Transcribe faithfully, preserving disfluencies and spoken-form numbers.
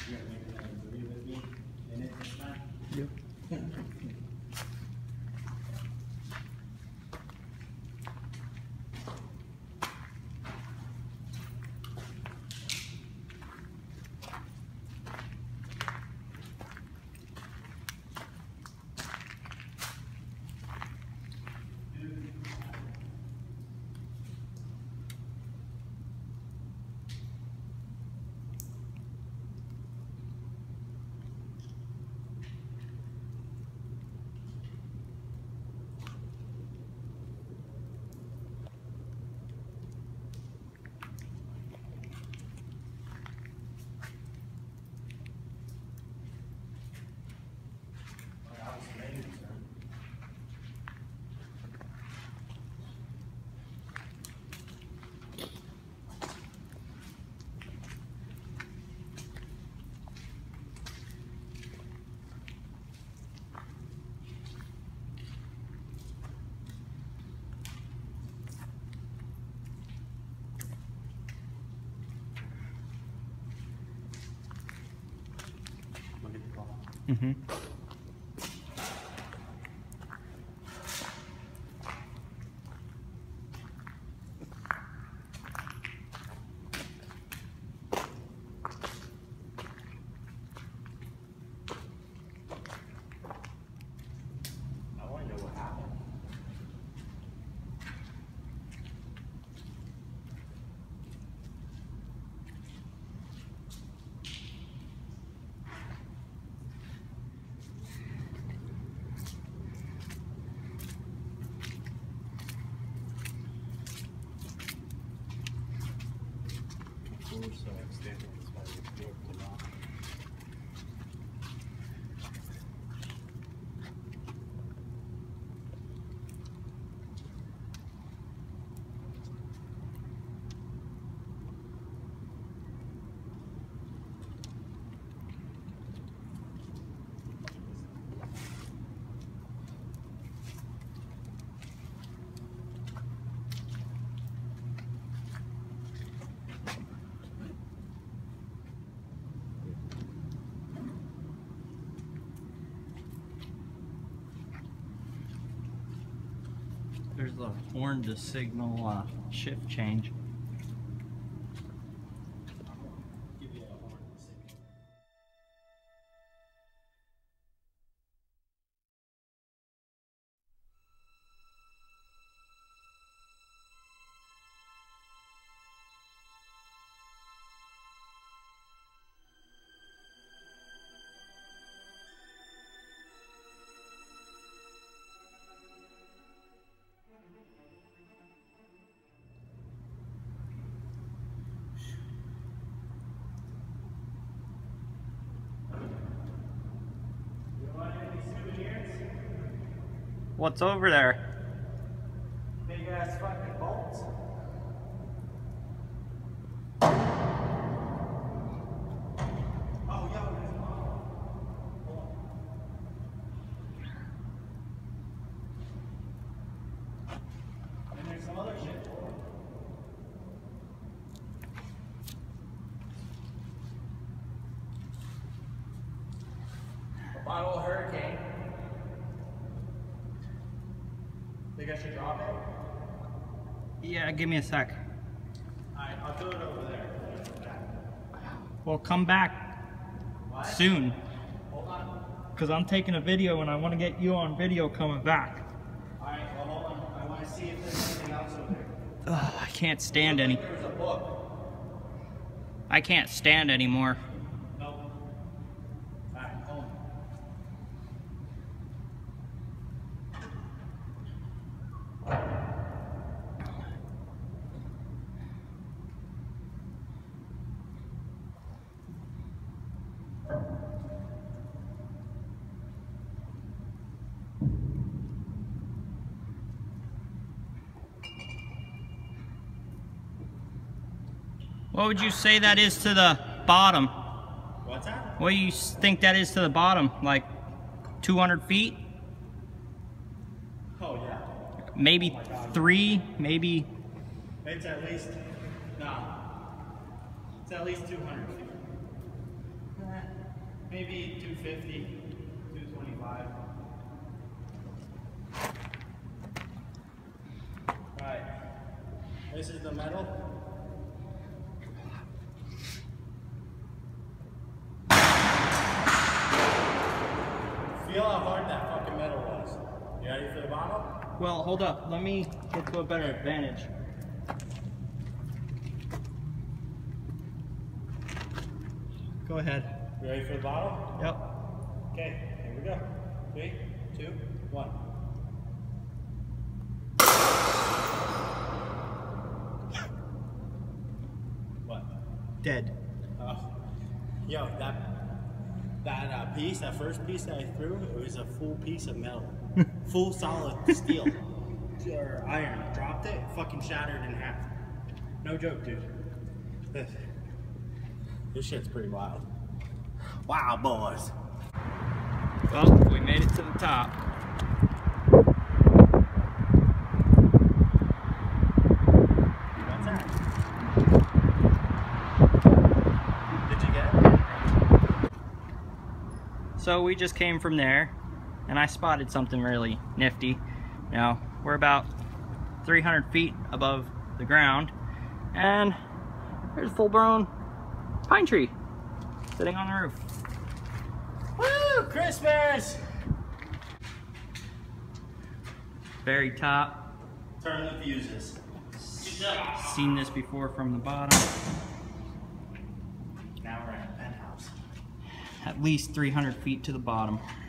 You gotta make another movie with me in it this time? Yep. Mm-hmm. I want to know what happened. So extended as far as it worked a lot. There's the horn to signal uh, shift change. What's over there? Big ass fucking bolts. Oh, yo, there's one. Hold on. And there's some other shit. A bottle of Hurricane. Think I should drop it? Yeah, give me a sec. Alright, I'll throw it over there. Well, come back What? soon, Hold on. because I'm taking a video and I want to get you on video coming back. Alright, well hold on. I want to see if there's anything else over there. Ugh, I can't stand any. There's a book. I can't stand anymore. Nope. Alright, hold on. What would you say that is to the bottom? What's that? What do you think that is to the bottom? Like two hundred feet? Oh yeah. Maybe three, maybe. It's at least, no. It's at least two hundred feet. Maybe two fifty, two twenty-five. Alright, this is the metal. Feel how hard that fucking metal was. You ready for the bottom? Well, hold up. Let me get to a better advantage. Go ahead. You ready for the bottom? Yep. Okay, here we go. Three, two, one. What? Dead. Oh, yo, that that uh, piece, that first piece that I threw, it was a full piece of metal, full solid steel or iron. Dropped it, fucking shattered in half. No joke, dude. This, this shit's pretty wild. Wow, boys. Well, we made it to the top. What's that? Did you get it? So we just came from there, and I spotted something really nifty. Now, we're about three hundred feet above the ground, and there's a full-grown pine tree sitting on the roof. Woo! Christmas! Very top. Turn the fuses. Seen this before from the bottom. Now we're at a penthouse. At least three hundred feet to the bottom.